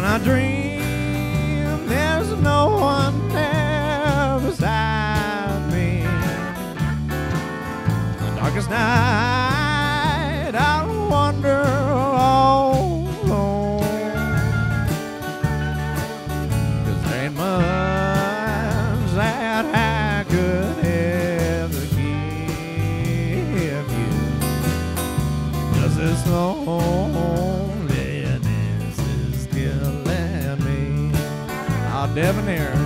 I dream there's no one there beside me. The darkest night I'll wander all alone, 'cause there ain't much that I could ever give you. Just this loneliness is killing me. Debonair.